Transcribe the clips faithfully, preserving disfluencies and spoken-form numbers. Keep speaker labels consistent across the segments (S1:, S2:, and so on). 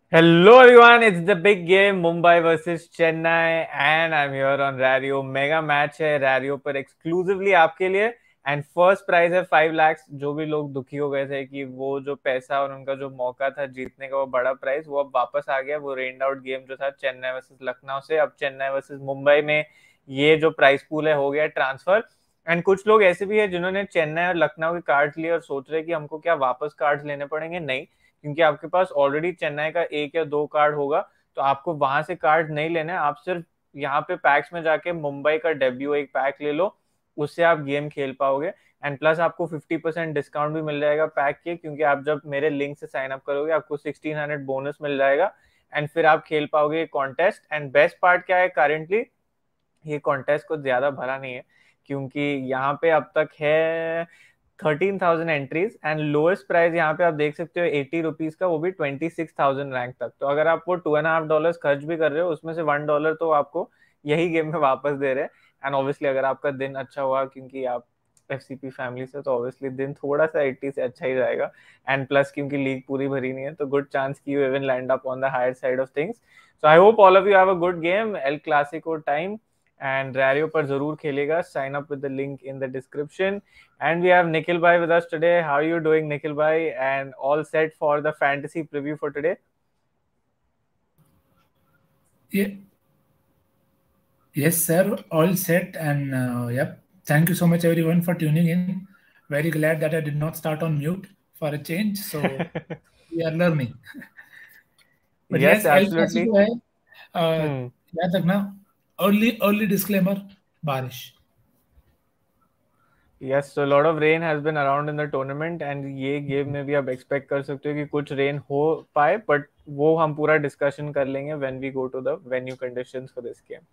S1: Hello everyone, it's the big game Mumbai versus Chennai and I'm here on Rario. Mega match है Rario पर exclusively आपके लिए and first prize है five lakh. जो भी लोग दुखी हो गए थे कि वो जो पैसा और उनका जो मौका था जीतने का वो बड़ा प्राइज वो अब वापस आ गया। वो रेंड आउट गेम जो था चेन्नई वर्सेस लखनऊ से, अब चेन्नई वर्सेस मुंबई में ये जो प्राइज पूल है हो गया ट्रांसफर। एंड कुछ लोग ऐसे भी है जिन्होंने चेन्नई और लखनऊ के कार्ड लिए और सोच रहे कि हमको क्या वापस कार्ड लेने पड़ेंगे। नहीं, क्योंकि आपके पास ऑलरेडी चेन्नई का एक या दो कार्ड होगा, तो आपको वहां से कार्ड नहीं लेना है। आप सिर्फ यहाँ पे पैक्स में जाके मुंबई का डेब्यू एक पैक ले लो, उससे आप गेम खेल पाओगे। एंड प्लस आपको फिफ्टी परसेंट डिस्काउंट भी मिल जाएगा पैक के, क्योंकि आप जब मेरे लिंक से साइन अप करोगे आपको सिक्सटीन हंड्रेड बोनस मिल जाएगा एंड फिर आप खेल पाओगे कॉन्टेस्ट। एंड बेस्ट पार्ट क्या है, करेंटली ये कॉन्टेस्ट कुछ ज्यादा भरा नहीं है, क्योंकि यहाँ पे अब तक है thirteen thousand entries and lowest price यहाँ पे आप देख सकते हो एटी रुपीज का, वो भी ट्वेंटी सिक्स थाउजेंड रैंक तक। तो अगर आप वो टू एंड हाफ डॉलर खर्च भी कर रहे हो उसमें से वन डॉलर तो आपको यही गेम में वापस दे रहे हैं। एंड ऑब्वियसली अगर आपका दिन अच्छा हुआ क्योंकि आप एफ सी पी फैमिली से, तो ऑब्वियसली दिन थोड़ा सा एट्टी से अच्छा ही जाएगा। एंड प्लस क्योंकि लीग पूरी भरी नहीं है तो गुड चांस की you even land up on the higher side of things. So I hope all of you have a good game. El Clasico time and Rario पर जरूर खेलेगा। Sign up with the link in the description. And we have Nikhil Bhai with us today. How are you doing, Nikhil Bhai? And all set for the fantasy preview for today?
S2: Yeah. Yes, sir. All set. And uh, yep. Thank you so much, everyone, for tuning in. Very glad that I did not start on mute for a change. So we are learning. But
S1: Yes,
S2: yes, El
S1: absolutely.
S2: Clasico है. Uh,
S1: Hmm.
S2: याद रखना. Early, early disclaimer. बारिश.
S1: Yes, so a lot of rain has been around in the tournament and ये game में भी आप expect कर सकते हो कि कुछ रेन हो पाए, बट वो हम पूरा डिस्कशन कर लेंगे when we go to the venue conditions for this game.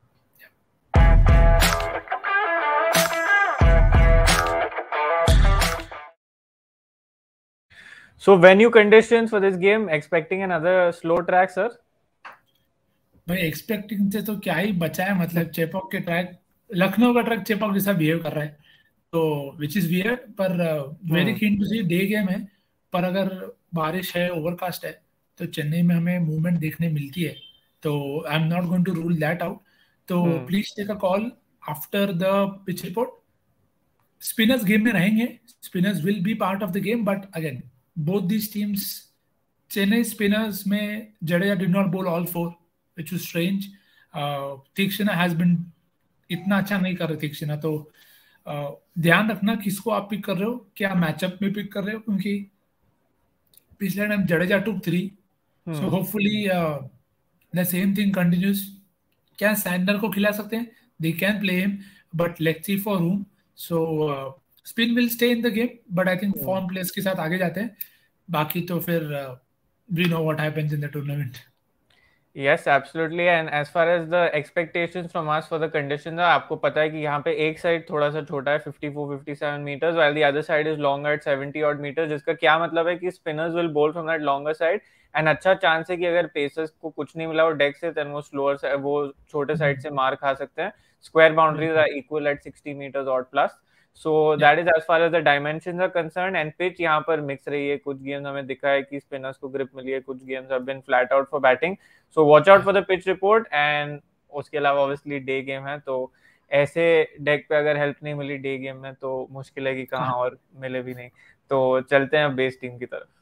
S1: So venue conditions for this game, expecting another slow track, sir?
S2: भाई एक्सपेक्टिंग से तो क्या ही बचा है, मतलब चेपॉक के ट्रैक, लखनऊ का ट्रैक चेपॉक जैसा बिहेव कर रहा है, तो विच इज वियर्ड। पर very keen to see, day game है। पर अगर बारिश है, ओवरकास्ट है, तो चेन्नई में हमें मूवमेंट देखने मिलती है। तो I am not going to rule that out. तो please take a call after the pitch report. Spinners game में रहेंगे, spinners will be part of the game, but again both these teams, Chennai spinners में Jadeja did not bowl all four, which was strange. uh, Theekshana has been इतना अच्छा नहीं कर रहे तीक्ष्णा। तो uh, ध्यान रखना किसको आप पिक कर रहे हो, क्या मैचअप में पिक कर रहे हो, क्योंकि पिछले time Jadeja took three. So hopefully the same thing continues. क्या सैंडर को खिला सकते हैं, they can play him, but let's see for room. So spin will stay in the game, but I think form players के साथ आगे जाते हैं। बाकी तो फिर we know what happens in the tournament.
S1: Yes, absolutely. And as far as the expectations from us for the conditions है, आपको पता है कि यहाँ पे एक साइड थोड़ा सा छोटा है fifty four fifty seven meters, while the other side is longer at seventy odd meters, जिसका क्या मतलब है कि spinners will bowl from that longer side and अच्छा चांस है कि अगर पेसर्स को कुछ नहीं मिला और डेक से, then वो स्लोअर वो छोटे साइड से मार खा सकते हैं। Square boundaries are equal at sixty meters odd plus. So that is as far as the dimensions are concerned. And pitch यहाँ पर मिक्स रही है, कुछ गेम्स हमें दिखा है कि स्पिनर्स को ग्रिप मिली है, कुछ games have been flat out for batting. So watch out for the pitch report. And उसके अलावा ऑब्वियसली डे गेम है, तो ऐसे डेक पे अगर हेल्प नहीं मिली डे गेम में तो मुश्किल है कि कहाँ और मिले भी नहीं। तो चलते हैं बेस टीम की तरफ।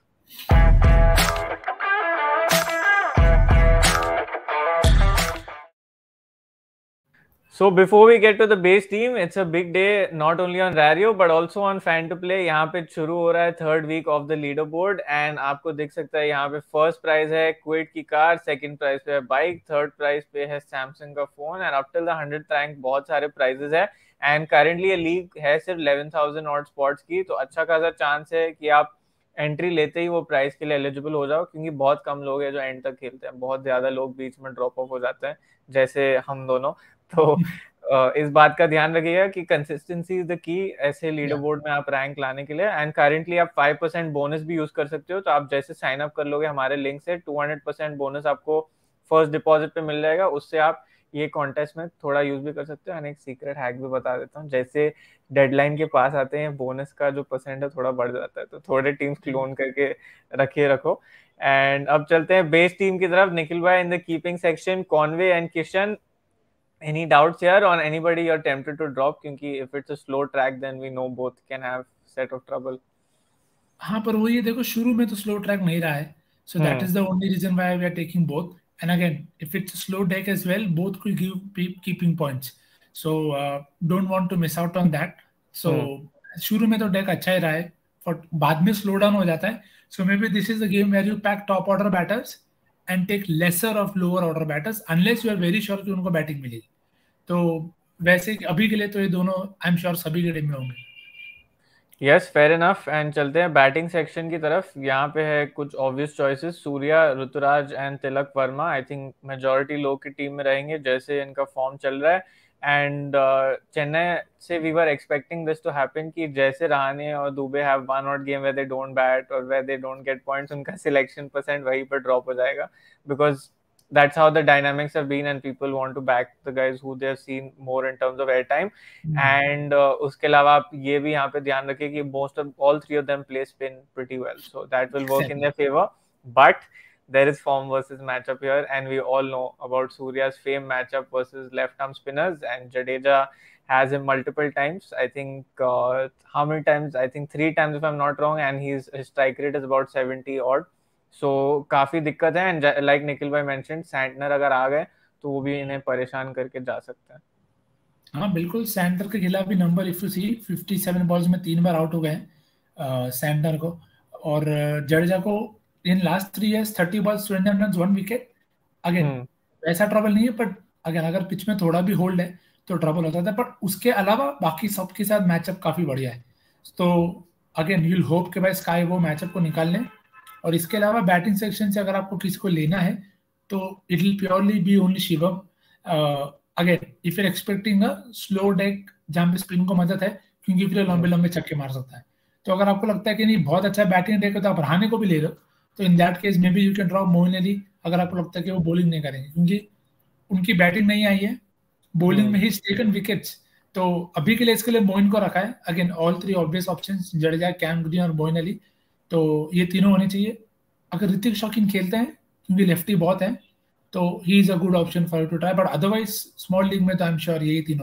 S1: So before we get to the base team, it's a big day not only on Rario but also on Fan to Play. यहाँ पे शुरू हो रहा है third week of the leader board and आपको दिख सकता है यहाँ पे फर्स्ट प्राइज है क्विड की कार, सेकंड प्राइज पे है बाइक, थर्ड प्राइज पे है सैमसंग का phone and up till the hundred rank बहुत सारे प्राइजेस है। एंड करेंटली ये लीग है सिर्फ इलेवन थाउजेंड ऑड स्पॉट्स की, तो अच्छा खासा चांस है कि आप एंट्री लेते ही वो प्राइस के लिए एलिजिबल हो जाओ, क्योंकि बहुत कम लोग हैं जो एंड तक खेलते हैं, बहुत ज्यादा लोग बीच में ड्रॉप ऑफ हो जाते हैं जैसे हम दोनों। तो इस बात का ध्यान रखिएगा कि कंसिस्टेंसी इज द की ऐसे लीडर बोर्ड में आप रैंक लाने के लिए। एंड करेंटली आप फाइव परसेंट बोनस भी यूज कर सकते हो, तो आप जैसे साइन अप कर लोगे हमारे लिंक से टू हंड्रेड परसेंट बोनस आपको फर्स्ट डिपॉजिट पे मिल जाएगा, उससे आप ये कॉन्टेस्ट में थोड़ा यूज भी कर सकते हो। एंड एक सीक्रेट हैक भी बता देता हूँ, जैसे डेडलाइन के पास आते हैं बोनस का जो परसेंट है थोड़ा बढ़ जाता है, तो थोड़े टीम्स क्लोन करके रखे रखो। एंड अब चलते हैं बेस टीम की तरफ। निखिल भाई in the keeping section, Conway and Kishan, any doubts here on anybody you're tempted to drop? क्योंकि if it's a slow track then we know both can have set of trouble.
S2: हाँ, पर वो ये देखो शुरू में तो स्लो ट्रैक नहीं रहा है, so that is the only reason why we are taking both. And again if it's slow deck as well, both could give keeping points, so don't want to miss out on that. So शुरू में तो deck अच्छा ही रहा है, पर बाद में slow down हो जाता है। So maybe this is the game where you pack top order batters and take lesser of lower order batters unless you are very sure कि उनको बैटिंग मिलेगी। तो वैसे अभी के लिए तो ये दोनों आई एम श्योर सभी के टीम में होंगे।
S1: Yes, fair enough. एंड चलते हैं बैटिंग सेक्शन की तरफ। यहाँ पे है कुछ obvious choices, Surya, Ruturaj and Tilak Varma. I think majority लोग की टीम में रहेंगे जैसे इनका फॉर्म चल रहा है। एंड चेन्नई से we were expecting this to happen कि जैसे रहाणे और Dube have one out game where they don't bat और where they don't get points, उनका सिलेक्शन परसेंट वहीं पर ड्रॉप हो जाएगा, because that's how the dynamics have been and people want to back the guys who they have seen more in terms of airtime. mm. And uh, उसके अलावा आप ये भी यहाँ पे ध्यान रखें कि most of all three of them play spin pretty well, so that will work in their favor. But there is form versus matchup here, and we all know about Surya's famed matchup versus left arm spinners, and Jadeja has him multiple times. I think uh, how many times? I think three times if I'm not wrong, and his, his strike rate is about seventy odd. So so, काफी दिक्कत है। And like Nikhil भाई mention, Santner अगर आ गए तो वो भी इन्हें परेशान करके जा सकते हैं।
S2: हाँ बिल्कुल, सैंटनर के खिलाफ भी नंबर इफ यू सी सत्तावन बॉल्स में तीन बार आउट हो गए सैंटनर को, और जडेजा को in last three years thirty balls twenty runs one wicket. Again ऐसा ट्रबल नहीं है, बट अगेन अगर पिच में थोड़ा भी होल्ड है तो ट्रबल होता था, बट उसके अलावा बाकी सबके साथ मैचअप काफी बढ़िया है। तो अगेन यू विल होप कि भाई स्काई वो मैचअप को निकाल लें। और इसके अलावा बैटिंग सेक्शन से अगर आपको किसी को लेना है तो it will purely be only Shivam. Again if you are expecting a slow deck जहां पे स्पिन को मदद है, क्योंकि फिर लंबे लंबे छक्के मार सकता है, तो अगर आपको लगता है कि नहीं बहुत अच्छा बैटिंग डेक है तो आप रहाणे को भी ले लो, तो in that case maybe you can drop Moeen Ali अगर आपको लगता है कि वो बॉलिंग नहीं करेंगे, क्योंकि उनकी बैटिंग नहीं आई है, बॉलिंग में ही टेकन विकेट्स। तो अभी के लिए इसके लिए मोइन को रखा है। Again all three obvious options, Jadeja, Cam Green और मोइन अली, तो ये तीनों होने चाहिए। अगर ऋतिक शौकीन खेलते हैं क्योंकि लेफ्टी बहुत है तो he is a good option for to try, but otherwise small league में तो आई एम श्योर यही तीनों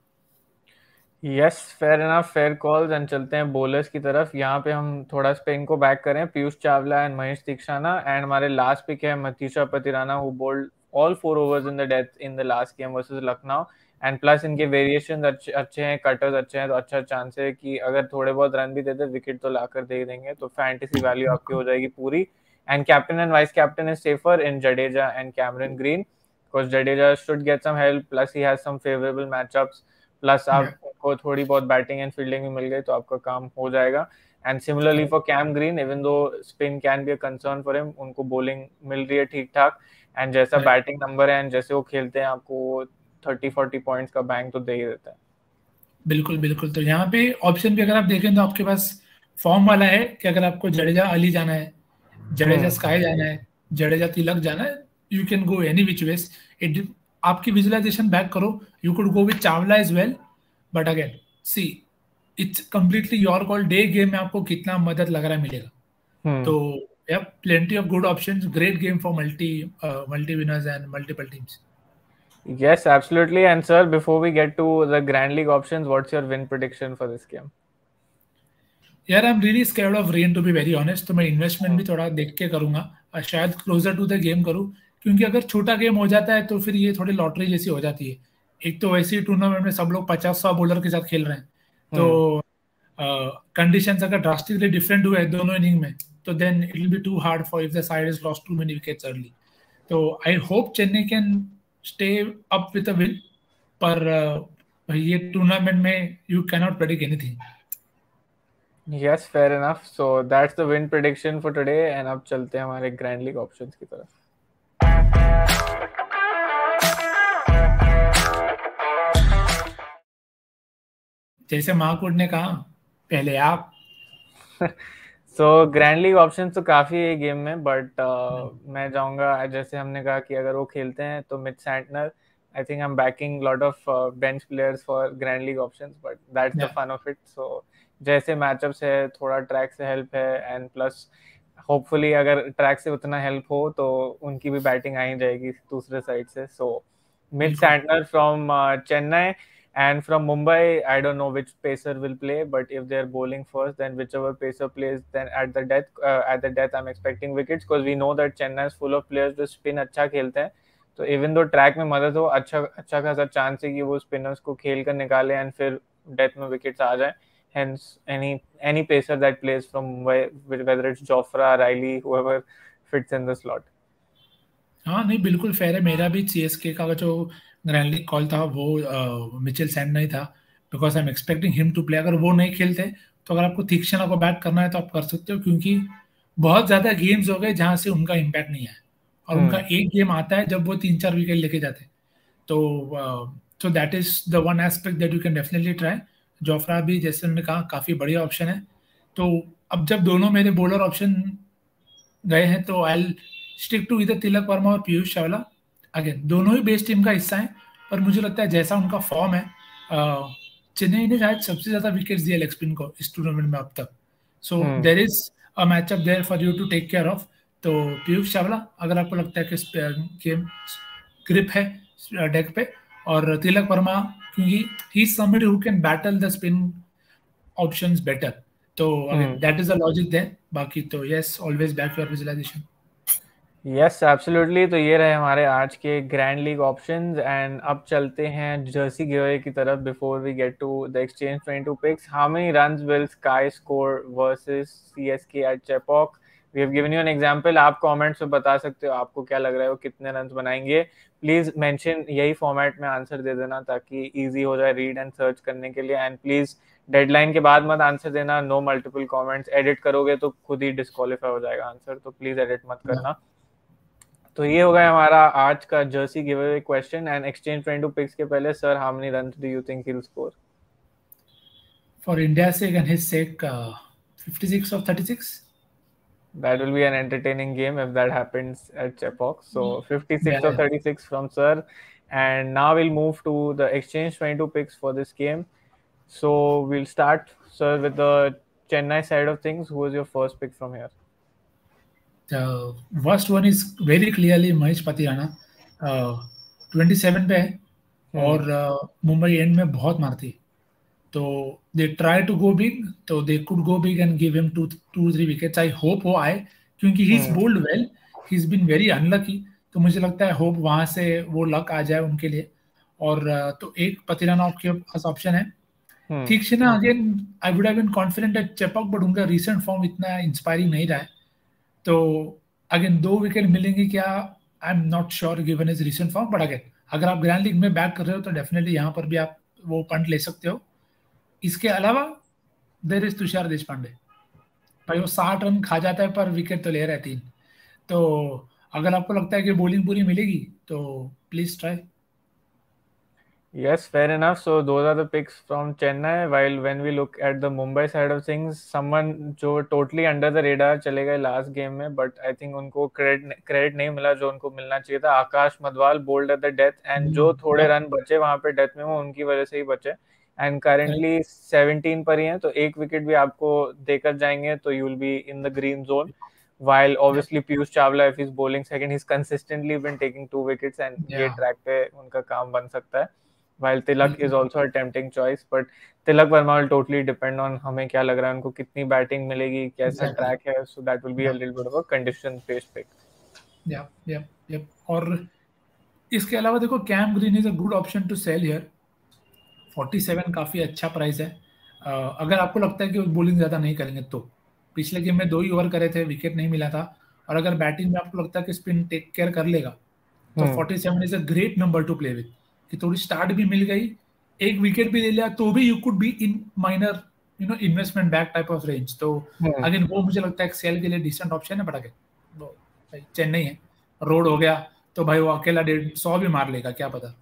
S2: होंगे।
S1: Yes, fair enough, fair calls. And चलते हैं बॉलर्स की तरफ। यहाँ पे हम थोड़ा स्पिन को बैक करें, पीयूष चावला एंड महेश दीक्षाना। एंड हमारे लास्ट पिक है Matheesha Pathirana who bowled all four overs in the death in the last game versus Lucknow. And plus इनके वेरिएशन अच्छे अच्छे हैं, कटर्स अच्छे हैं, तो अच्छा चांस है कि अगर थोड़े बहुत रन भी देते विकेट तो लाकर दे देंगे, तो फैंटेसी वैल्यू आपकी हो जाएगी पूरी। And captain and vice captain is safer in Jadeja and Cameron Green, because Jadeja should get some help, plus he has some favorable matchups, plus आपको yeah. थोड़ी बहुत बैटिंग एंड फील्डिंग भी मिल गई तो आपका काम हो जाएगा। And similarly for Cam Green, even though spin can be a concern for him, उनको बॉलिंग मिल रही है ठीक ठाक, एंड जैसा बैटिंग yeah. नंबर है एंड जैसे वो खेलते हैं आपको थर्टी फोर्टी पॉइंट्स का बैंक तो दे ही देता है।
S2: बिल्कुल बिल्कुल। तो यहाँ पे ऑप्शन भी अगर आप देखें तो आपके पास फॉर्म वाला है कि अगर आपको जडेजा अली जाना है, जडेजा स्काई जाना है, जडेजा तिलक जाना है, you can go any which ways. It आपकी विजुअलाइजेशन बैक करो, you could go with Chawla as well, but again see it's completely your call. Day game में आपको कितना मदद लग रहा है मिलेगा। hmm. तो you have plenty of good options, great game for multi multi winners and multiple teams.
S1: Yes, absolutely. And sir, before we get to the Grand League options, what's your win prediction for this game?
S2: यार I am really scared of rain to be very honest, तो मैं investment भी थोड़ा देख के करूंगा, शायद closer to the game करूं, क्योंकि अगर छोटा गेम हो जाता है तो फिर ये थोड़ी लॉटरी जैसी हो जाती है। एक तो वैसे ही टूर्नामेंट में सब लोग पचास सौ बॉलर के साथ खेल रहे हैं, तो कंडीशंस uh, अगर ड्रास्टिकली डिफरेंट हुए दोनों इनिंग में तो then it will be too hard for if the side is lost too many wickets early. तो I hope Chennai can stay up with a win, पर uh, ये टूर्नामेंट में you can not predict anything.
S1: Yes, fair enough. So that's the win prediction for today. And अब चलते हैं हमारे grand league options की तरफ।
S2: जैसे महाकूट ने कहा, पहले आप।
S1: सो ग्रैंड लीग ऑप्शन तो काफी है गेम में, बट uh, मैं जाऊंगा जैसे हमने कहा कि अगर वो खेलते हैं तो Mitch Santner, I think I'm backing a lot of uh, bench players for Grand League options, but that's the
S2: Yeah.
S1: fun of it. So जैसे मैचअप्स है, थोड़ा ट्रैक से हेल्प है, एंड प्लस होपफुली अगर ट्रैक से उतना help हो तो उनकी भी बैटिंग आ ही जाएगी दूसरे साइड से. सो मिच
S2: बिल्कुल.
S1: Santner from Chennai. And from Mumbai, I don't know which pacer will play, but if they're bowling first, then whichever pacer plays, then at the death, uh, at the death, I'm expecting wickets because we know that Chennai is full of players जो spin अच्छा खेलते हैं. तो even though track में मदद हो, अच्छा अच्छा खासा चांस है कि वो स्पिनर्स को खेल कर निकाले एंड फिर डेथ में विकेट्स आ जाए. Hence, any any pacer that plays from whether it's Jofra, Riley, whoever fits in the slot.
S2: हाँ नहीं बिल्कुल फेयर है. मेरा भी सीएसके का जो ग्रैंड लीग कॉल था वो मिचेल सैंड नहीं था, because I am expecting him to play. अगर वो नहीं खेलते तो अगर आपको तीक्ष्णा को बैट करना है तो आप कर सकते हो, क्योंकि बहुत ज्यादा गेम्स हो गए जहां से उनका इम्पैक्ट नहीं है, और उनका एक गेम आता है जब वो तीन चार विकेट लेके जाते. तो so that is the one aspect that you can definitely try. Jofra भी जैसे उन्होंने कहा काफी बढ़िया ऑप्शन है. तो अब जब दोनों मेरे बॉलर ऑप्शन गए हैं तो आई स्टिक टू इधर तिलक वर्मा और पीयूष चावला. अगेन दोनों ही बेस टीम का हिस्सा है, पर मुझे लगता है जैसा उनका फॉर्म है, चेन्नई ने शायद सबसे ज्यादा विकेट्स दिए लेग स्पिन को इस टूर्नामेंट में अब तक. So there is a matchup there for you to take care of. तो पीयूष चावला अगर आपको लगता है कि गेम ग्रिप है डेक पे, और तिलक वर्मा क्योंकि he is somebody who can battle the spin options better. तो again that is the logic there. बाकी तो yes, always back your visualization.
S1: Yes absolutely. तो ये रहे हमारे आज के ग्रैंड लीग ऑप्शंस, एंड अब चलते हैं जर्सी गिवअवे की तरफ. Before we get to the exchange twenty two picks, how many runs will SKY score versus CSK at Chepauk? We have given you an example. आप कमेंट्स में बता सकते हो आपको क्या लग रहा है वो कितने रन्स बनाएंगे. प्लीज मेंशन यही फॉर्मेट में आंसर दे देना ताकि इजी हो जाए रीड एंड सर्च करने के लिए. एंड प्लीज डेडलाइन के बाद मत आंसर देना. No multiple comments. एडिट करोगे तो खुद ही डिस्क्वालीफाई हो जाएगा आंसर, तो प्लीज एडिट मत करना. तो ये हो गया हमारा आज का jersey giveaway question. And exchange twenty two picks के पहले, sir, how many runs do you think he will score?
S2: For India sake and his sake, uh, fifty-six or thirty-six.
S1: That will be an entertaining game if that happens at Chepauk. So fifty-six
S2: Yeah.
S1: or thirty-six from sir. And now we'll move to the exchange twenty-two picks for this game. So we'll start, sir, with the Chennai side of things. Who was your first pick from here?
S2: The worst one is very clearly Mahesh Patirana. uh, twenty-seven पे है, और Mumbai and में बहुत मारती. तो they try to go big, तो they could go big and give him two two three wickets. I hope वो आए, क्योंकि he is bowled well. He is been very unlucky. तो मुझे लगता है होप वहां से वो लक आ जाए उनके लिए. और तो एक पतिराना आपके पास ऑप्शन है. ठीक है ना. Again I would have been confident at Chepauk, but उनका रीसेंट फॉर्म इतना इंस्पायरिंग नहीं रहा है. तो अगेन दो विकेट मिलेंगे क्या, I am not sure given is recent form. But again अगर आप ग्रैंड लीग में बैक कर रहे हो तो डेफिनेटली यहाँ पर भी आप वो पंट ले सकते हो. इसके अलावा देयर इज तुषार देशपांडे. भाई वो साठ रन खा जाता है पर विकेट तो ले रहा है तीन. तो अगर आपको लगता है कि बॉलिंग पूरी मिलेगी तो please try.
S1: Yes, fair enough. So those are the picks from Chennai. While when we look at the Mumbai side of things, someone जो totally under the radar चले गए last game में, but I think उनको credit credit नहीं मिला जो उनको मिलना चाहिए था. आकाश Madhwal bowled at the death, and जो थोड़े रन बचे वहाँ पे डेथ में वो उनकी वजह से ही बचे. एंड करेंटली सेवनटीन पर ही हैं, तो एक विकेट भी आपको देकर जाएंगे तो you will be in the green zone. While obviously Piyush Chawla, if he's bowling second, he's consistently been taking two wickets, and ये ट्रैक पे उनका काम बन सकता है. While Tilak is also a tempting choice, but Tilak Verma will totally depend on हमें क्या लग रहा है उनको कितनी बैटिंग मिलेगी, कैसा ट्रैक है. So that will be a little bit of a condition based pick.
S2: Yeah, yeah, yeah. और इसके अलावा देखो Cam Green is a good option to sell here. forty-seven काफी अच्छा प्राइस है. uh, अगर आपको लगता है कि वो बॉलिंग ज्यादा नहीं करेंगे तो. पिछले गेम में दो ही ओवर करे थे, विकेट नहीं मिला था. और अगर बैटिंग में आपको लगता है कि स्पिन टेक केयर कर लेगा तो forty-seven is a great number to play with. कि थोड़ी स्टार्ट भी मिल गई, एक विकेट भी ले लिया तो भी you could be in minor you know investment back type of range. तो अगेन वो मुझे लगता है सेल के लिए डिसेंट ऑप्शन है. बट अगेन चेन्नई है, रोड हो गया तो भाई वो अकेला डेढ़ सौ भी मार लेगा, क्या पता.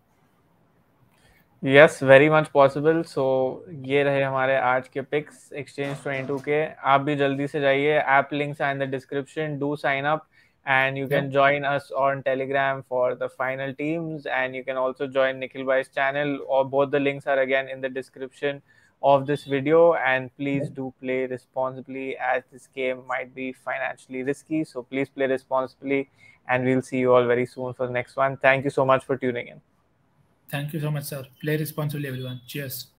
S1: Yes, very much possible. So ये रहे हमारे आज के पिक्स एक्सचेंज ट्वेंटी टू के. आप भी जल्दी से जाइए, app links are in the description. Do sign up. And you can
S2: Yep.
S1: join us on Telegram for the final teams, and you can also join Nikhil Bhai's channel, or both the links are again in the description of this video. And please do play responsibly, as this game might be financially risky, so please play responsibly, and we'll see you all very soon for the next one. Thank you so much for tuning in.
S2: Thank you so much, sir. Play responsibly, everyone. Cheers.